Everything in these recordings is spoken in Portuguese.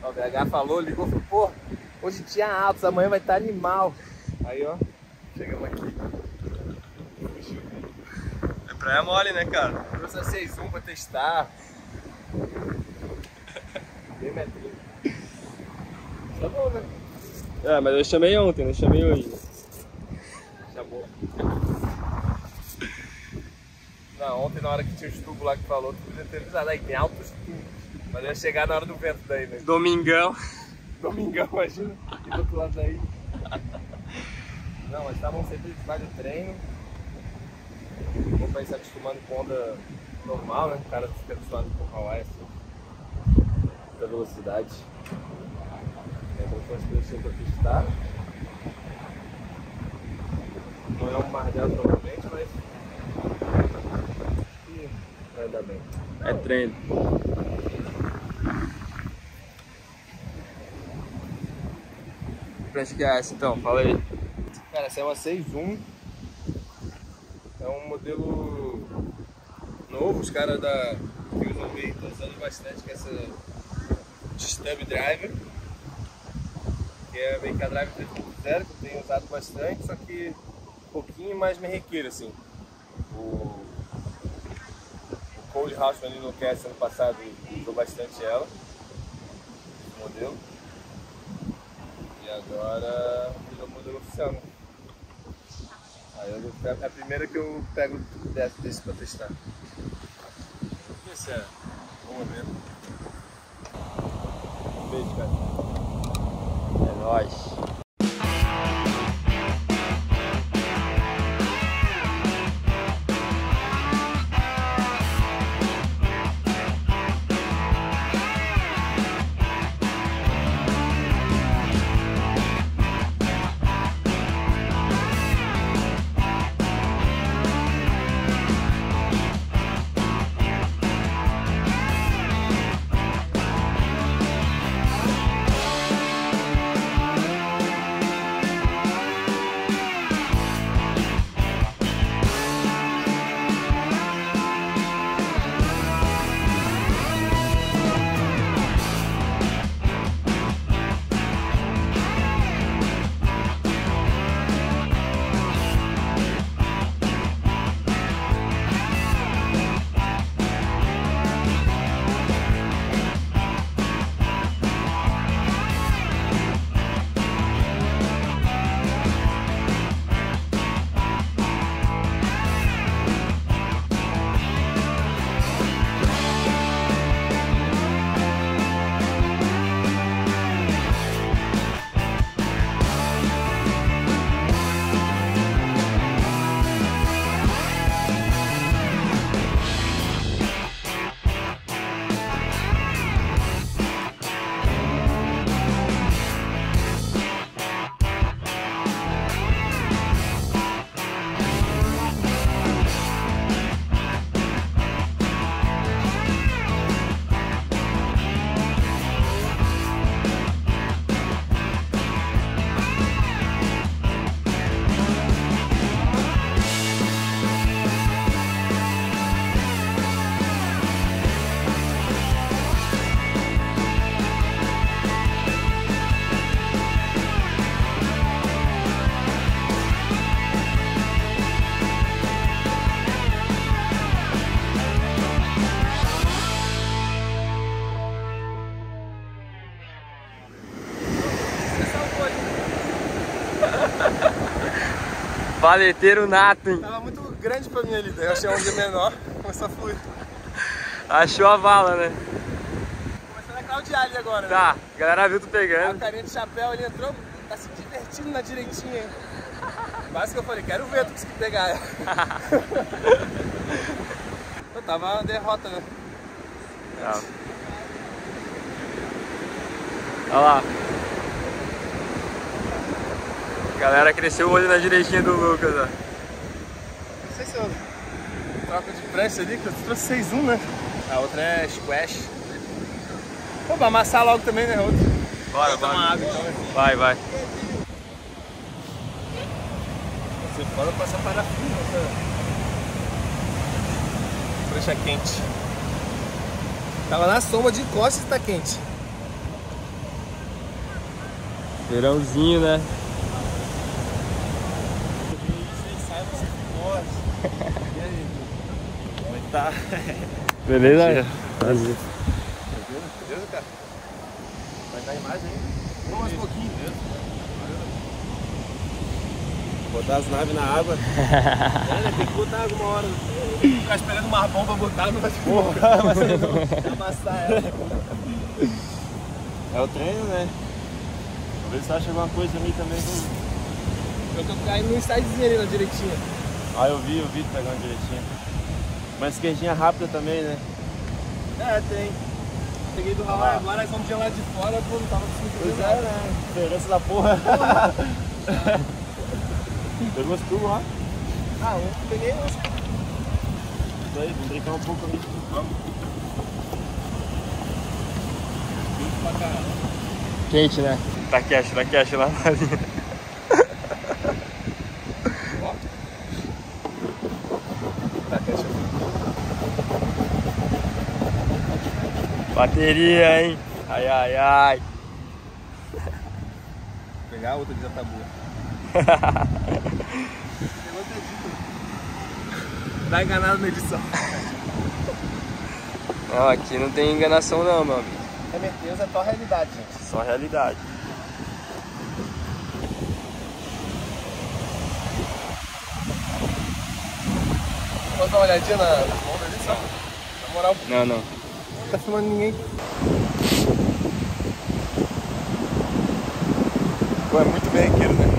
O BH falou, ligou, falou, pô, hoje tinha altos, amanhã vai estar animal. Aí, ó, chegamos aqui. É praia mole, né, cara? Trouxe a 6.1 pra testar. Bem metrinho. Tá bom, né? É, mas eu chamei ontem, não chamei hoje. Chamou. Não, ontem na hora que tinha os tubos lá que falou, tu podia ter avisado. Aí tem altos tubos. Mas ia chegar na hora do vento daí, né? Domingão. Domingão, imagina. E do outro lado daí. Não, mas estavam sempre mais no treino. Vou pra ir se acostumando com onda normal, né? O cara fica acostumado com Hawaii, assim. Da velocidade. Então são as coisas que eu tô testar. Não é um martelo provavelmente, mas vai dar bem. É treino. Que prancha que é essa então? Fala aí. Cara, essa é uma 6.1. É um modelo novo, os caras que usam meio estão usando bastante, que é essa Stub Driver. Que é meio que a Driver 3.0, que eu tenho usado bastante, só que um pouquinho mais merrequeiro, assim. O Cole Hausman ali no cast ano passado usou bastante ela, esse modelo. E agora virou o modelo oficial, né? Aí é a primeira que eu pego desse pra testar. Vamos ver se é. Vamos ver. Um beijo, cara. É nóis. Paleteiro nato, hein? Tava muito grande pra mim ali, daí eu achei um dia menor, começou a fluir. Achou a vala, né? Começando a claudiar ali agora, né? Tá, a galera viu tu A pegando. carinha de chapéu ali entrou, tá se divertindo na direitinha, hein? Quase que eu falei, quero ver tu conseguir pegar ela. Eu tava uma derrota, né? Tá. Olha lá. A galera cresceu o olho na direitinha do Lucas, ó. Não sei se eu troco de prancha ali, que eu trouxe 6.1, né? A outra é squash. Pô, vai amassar logo também, né? Outra. Bora, Vou tomar água então, né? Vai, vai. Você pode passar parafuso, essa prancha quente. Tava na sombra de costas e tá quente. Verãozinho, né? Como é que tá? Beleza? Beleza, cara? Vai dar imagem ainda? Não, mais um pouquinho. Botar as naves na água. Tem que botar água uma hora. Ficar esperando uma bomba pra botar, não vai ser porra. Vai amassar ela. É o treino, né? Talvez você ache alguma coisa ali também. Eu tô caindo no sidezinho ali na direitinha. Ah, eu vi tu pegando direitinho. Uma esquerdinha rápida também, né? É, tem. Peguei do ralar agora, nós vamos de lá de fora, pô, não tava conseguindo. Pois é, né? Diferença da porra. Pegou os tubos lá? Ah, eu peguei uns. Isso aí, vamos brincar um pouco ali. Vamos. Pra caramba. Quente, né? Tá cash lá na linha. Tá, deixa eu ver. Bateria, hein? Ai. Vou pegar a outra que já tá boa. Pegou o dedinho. Tá enganado na edição. Não, aqui não tem enganação não, meu amigo. Certeza é só realidade, gente. Só realidade. Posso dar uma olhadinha na bomba ali, só? Na moral, Não. não tá filmando ninguém. Pô, é muito bem aquilo, né?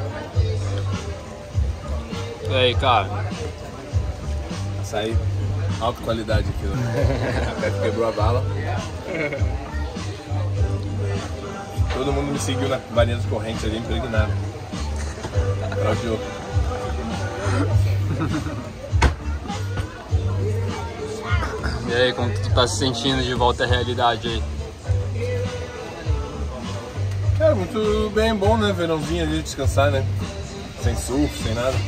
E aí, cara? Açaí. Alta qualidade aquilo. O cara quebrou a bala. Todo mundo me seguiu na varinha das correntes ali, impregnado. Era o Diogo. E aí, como tu tá se sentindo de volta à realidade aí? Cara, muito bem, bom, né? Verãozinho ali, descansar, né? Sem surf, sem nada.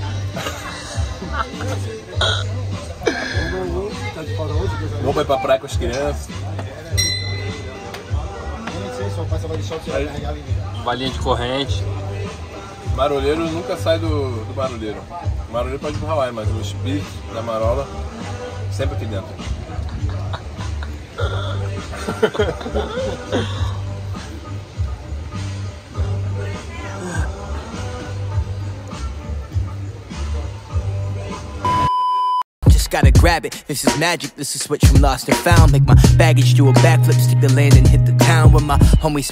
Vou pra ir pra praia com as crianças. Valinha de corrente. Marolheiro nunca sai do marolheiro. O marolheiro pode ir pro Hawaii, mas o espírito da marola sempre aqui dentro. Gotta grab it, this is magic, this is switch from lost and found. Make my baggage do a backflip, stick the land and hit the town with my homies.